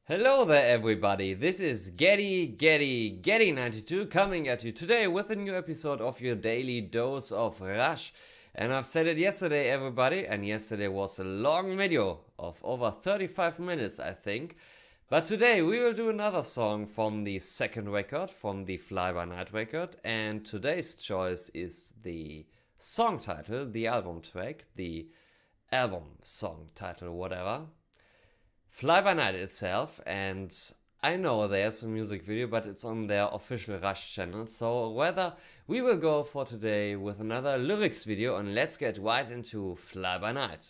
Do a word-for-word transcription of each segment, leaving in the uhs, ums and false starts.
Hello there everybody, this is Getty Getty Getty ninety-two coming at you today with a new episode of your daily dose of Rush. And I've said it yesterday everybody, and yesterday was a long video of over thirty-five minutes I think. But today we will do another song from the second record, from the Fly By Night record, and today's choice is the song title, the album track, the album song title, whatever. Fly By Night itself, and I know there's a music video, but it's on their official Rush channel, so rather we will go for today with another lyrics video, and let's get right into Fly By Night.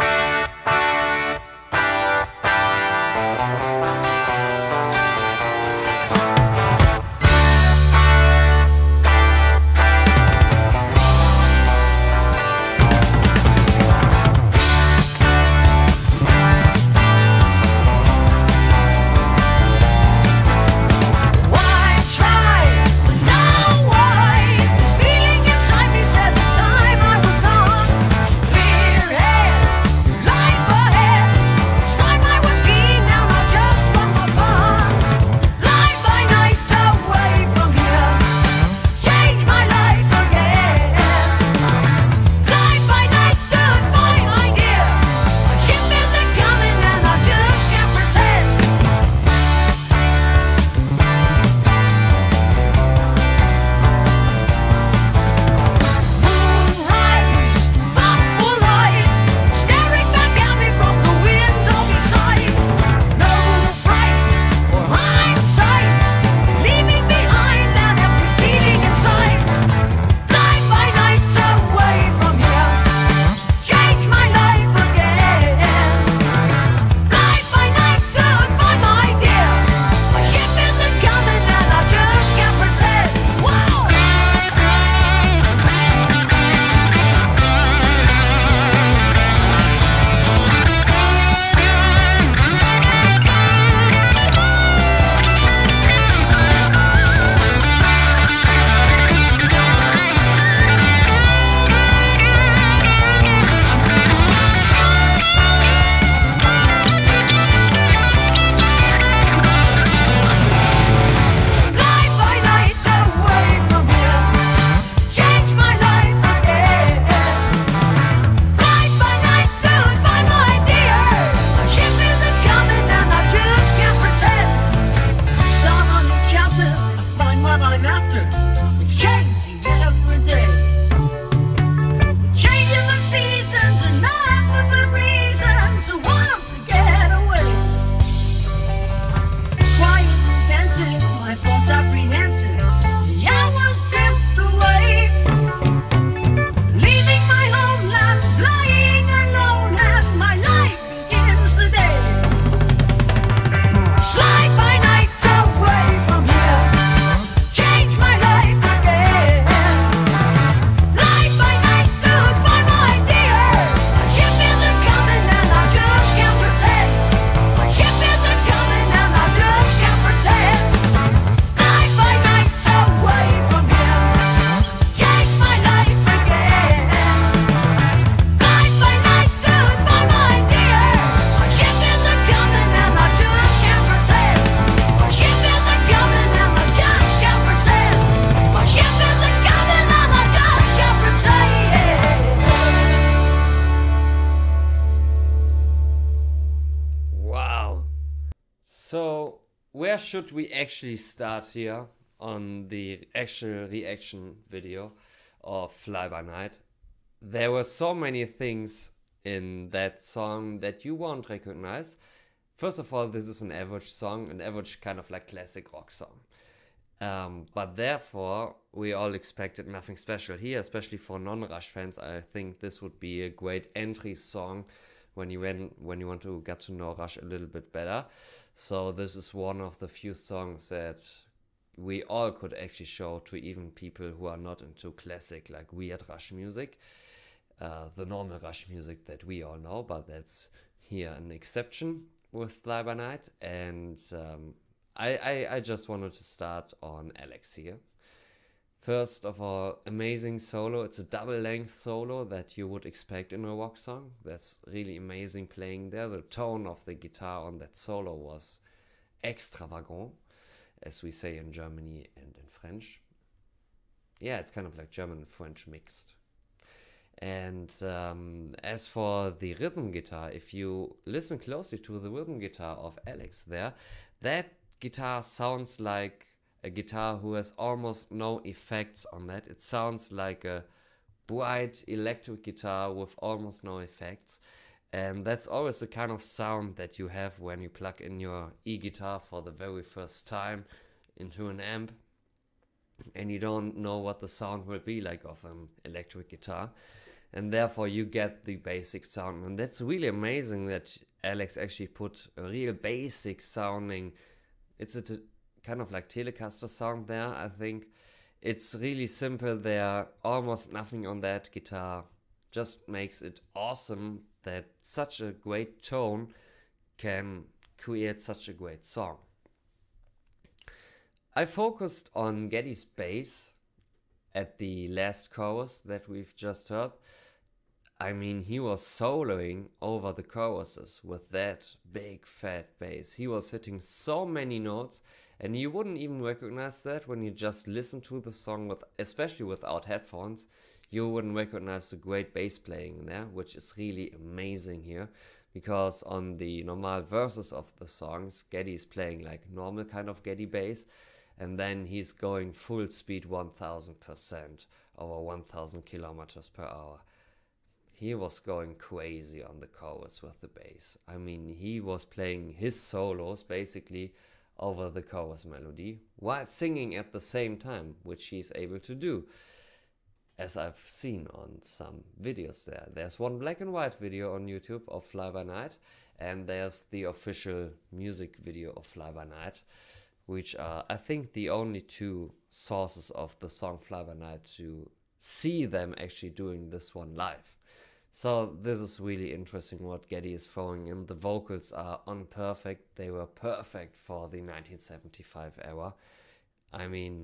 So, where should we actually start here on the actual reaction video of Fly By Night? There were so many things in that song that you won't recognize. First of all, this is an average song, an average kind of like classic rock song. Um, but therefore, we all expected nothing special here, especially for non-Rush fans. I think this would be a great entry song when you when, when you want to get to know Rush a little bit better. So this is one of the few songs that we all could actually show to even people who are not into classic, like weird Rush music. Uh, the normal Rush music that we all know, but that's here an exception with Fly By Night. And um, I, I, I just wanted to start on Alex here. First of all, amazing solo. It's a double length solo that you would expect in a rock song. That's really amazing playing there. The tone of the guitar on that solo was extravagant, as we say in Germany and in French. Yeah, it's kind of like German and French mixed. And um, as for the rhythm guitar, if you listen closely to the rhythm guitar of Alex there, that guitar sounds like a guitar who has almost no effects on that. It sounds like a bright electric guitar with almost no effects. And that's always the kind of sound that you have when you plug in your e-guitar for the very first time into an amp and you don't know what the sound will be like of an electric guitar. And therefore you get the basic sound. And that's really amazing that Alex actually put a real basic sounding, it's a t- kind of like Telecaster sound there, I think. It's really simple there, almost nothing on that guitar. Just makes it awesome that such a great tone can create such a great song. I focused on Geddy's bass at the last chorus that we've just heard. I mean, he was soloing over the choruses with that big fat bass. He was hitting so many notes, and you wouldn't even recognize that when you just listen to the song, with, especially without headphones. You wouldn't recognize the great bass playing there, which is really amazing here, because on the normal verses of the songs, Geddy is playing like normal kind of Geddy bass, and then he's going full speed one thousand percent over one thousand kilometers per hour. He was going crazy on the chorus with the bass. I mean, he was playing his solos basically over the chorus melody while singing at the same time, which he's able to do, as I've seen on some videos there. There's one black and white video on YouTube of Fly By Night, and there's the official music video of Fly By Night, which are, I think, the only two sources of the song Fly By Night to see them actually doing this one live. So this is really interesting what Geddy is throwing in. The vocals are unperfect. They were perfect for the nineteen seventy-five era. I mean,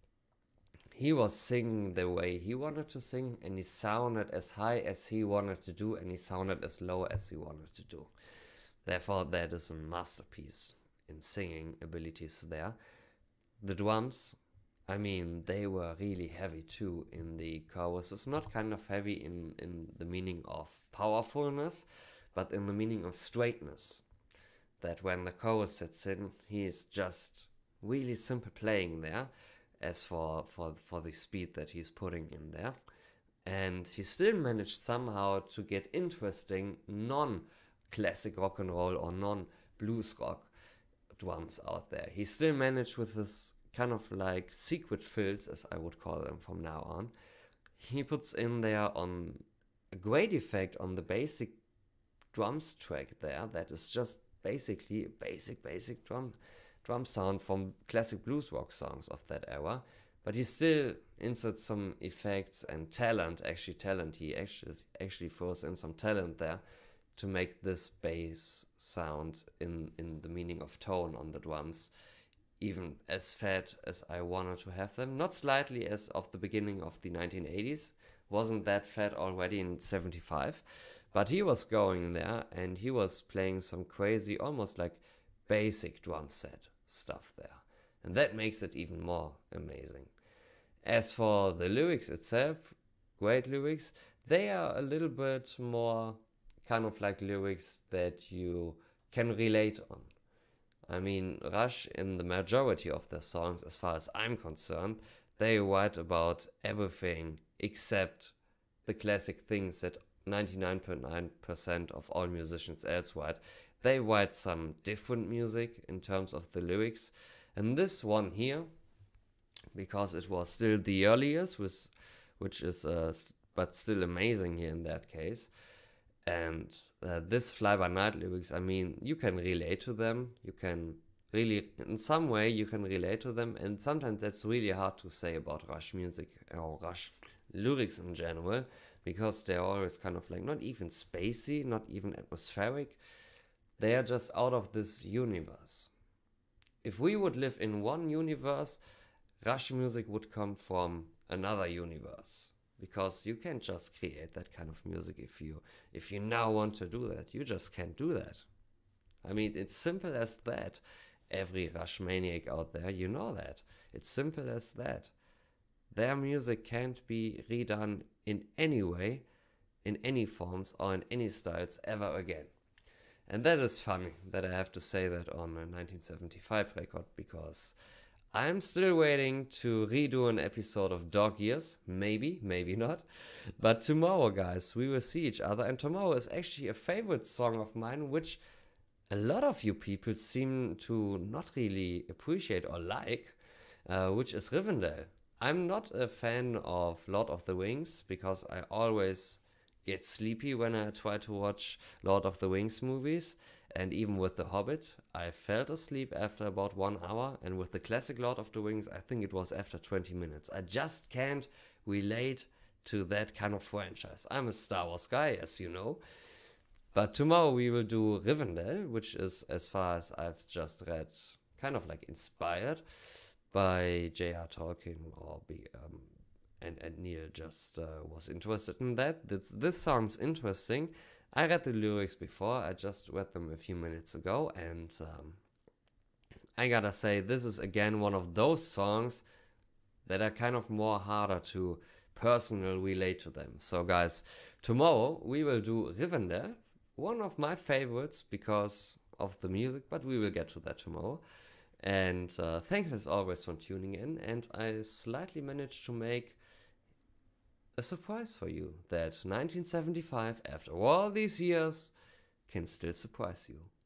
he was singing the way he wanted to sing, and he sounded as high as he wanted to do, and he sounded as low as he wanted to do. Therefore, that is a masterpiece in singing abilities there. The drums, I mean, they were really heavy too in the chorus. It's not kind of heavy in, in the meaning of powerfulness, but in the meaning of straightness. That when the chorus sets in, he is just really simple playing there, as for, for, for the speed that he's putting in there. And he still managed somehow to get interesting non-classic rock and roll or non-blues rock drums out there. He still managed with this kind of like secret fills, as I would call them from now on. He puts in there on a great effect on the basic drums track there that is just basically a basic basic drum drum sound from classic blues rock songs of that era, but he still inserts some effects and talent, actually talent, he actually actually throws in some talent there to make this bass sound in, in the meaning of tone on the drums even as fat as I wanted to have them. Not slightly as of the beginning of the nineteen eighties, wasn't that fat already in seventy-five, but he was going there and he was playing some crazy, almost like basic drum set stuff there. And that makes it even more amazing. As for the lyrics itself, great lyrics, they are a little bit more kind of like lyrics that you can relate on. I mean, Rush, in the majority of their songs, as far as I'm concerned, they write about everything except the classic things that ninety-nine point nine percent of all musicians else write. They write some different music in terms of the lyrics. And this one here, because it was still the earliest, which, which is uh, but still amazing here in that case. And uh, this Fly By Night lyrics, I mean, you can relate to them. You can really, in some way, you can relate to them. And sometimes that's really hard to say about Rush music or Rush lyrics in general, because they're always kind of like not even spacey, not even atmospheric. They are just out of this universe. If we would live in one universe, Rush music would come from another universe. Because you can't just create that kind of music if you if you now want to do that. You just can't do that. I mean, it's simple as that. every Rush maniac out there, you know that. It's simple as that. Their music can't be redone in any way, in any forms, or in any styles ever again. And that is funny that I have to say that on a nineteen seventy-five record, because I'm still waiting to redo an episode of Dog Years. Maybe, maybe not. But tomorrow, guys, we will see each other. And tomorrow is actually a favorite song of mine, which a lot of you people seem to not really appreciate or like, uh, which is Rivendell. I'm not a fan of Lord of the Rings because I always get sleepy when I try to watch Lord of the Rings movies. And even with The Hobbit, I fell asleep after about one hour. And with the classic Lord of the Rings, I think it was after twenty minutes. I just can't relate to that kind of franchise. I'm a Star Wars guy, as you know. But tomorrow we will do Rivendell, which is, as far as I've just read, kind of like inspired by J R Tolkien, or be, um, and, and Neil just uh, was interested in that. This, this sounds interesting. I read the lyrics before, I just read them a few minutes ago, and um, I gotta say, this is again one of those songs that are kind of more harder to personally relate to them. So guys, tomorrow we will do Rivendell, one of my favorites because of the music, but we will get to that tomorrow. And uh, thanks as always for tuning in, and I slightly managed to make a surprise for you that nineteen seventy-five, after all these years, can still surprise you.